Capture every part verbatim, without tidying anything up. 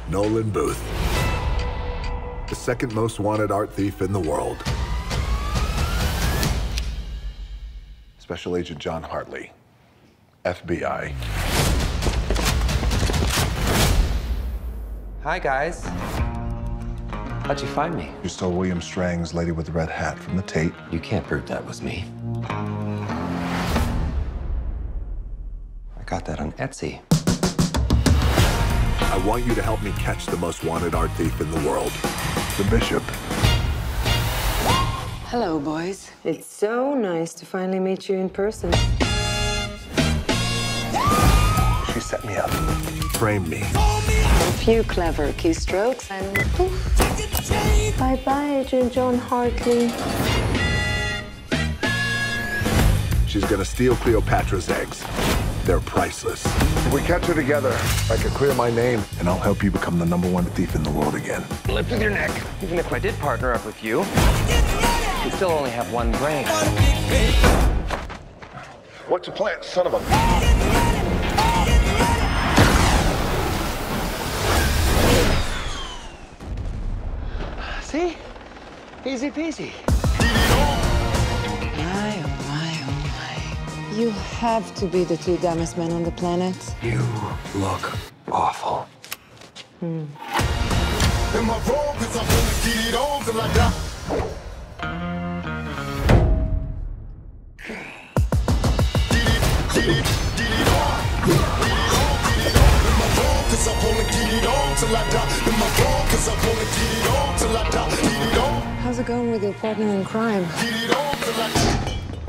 Nolan Booth, the second most wanted art thief in the world. Special Agent John Hartley, F B I. Hi, guys. How'd you find me? You stole William Strang's Lady with the Red Hat from the Tate. You can't prove that was me. I got that on Etsy. I want you to help me catch the most wanted art thief in the world, the Bishop. Hello, boys. It's so nice to finally meet you in person. She set me up, framed me. A few clever keystrokes and poof. Bye-bye, Agent John Hartley. She's gonna steal Cleopatra's eggs. They're priceless. If we catch her together, I can clear my name, and I'll help you become the number one thief in the world again. Lift with your neck. Even if I did partner up with you, you still only have one brain. What's your plan, son of a... See? Easy peasy. My, oh my, oh my. You have to be the two dumbest men on the planet. You look awful. Hmm. Am I wrong? 'Cause I'm gonna get it on till I die. Get it, get it, get it on. Get it on, get it on. Am I wrong? 'Cause I wanna get it on till I die. Am I wrong? 'Cause I wanna get it on till I die. Get it on. How's it going with your partner in crime? Get it on till I die.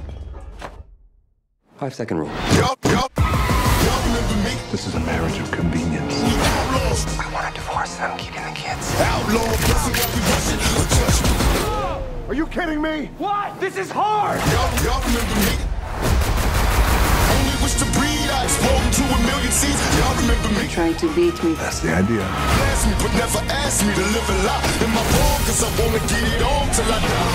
Five second rule. Yup, yup. Y'all remember me? This is a marriage of convenience. We outlaws. I want a divorce and I'm keeping the kids. Outlaw, bustin' while we rushin'. Touch me. Are you kidding me? What? This is hard! Y'all, y'all remember me? Only wish to breed, I explode to a million seeds. Y'all remember me? Try to beat me. That's the idea. Ask me, but never ask me to live a lie. Am I wrong? 'Cause I wanna get it on till I die.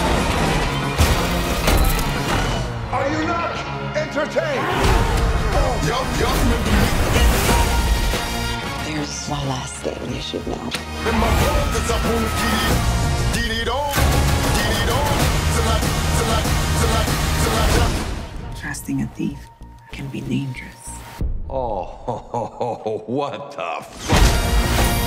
Are you not entertained? Y'all, y'all remember me? There's one last thing you should know. Am I wrong? 'Cause I wanna get it, get it on, get it on till I, till I, till I, till I die. Trusting a thief can be dangerous. Oh, what the f-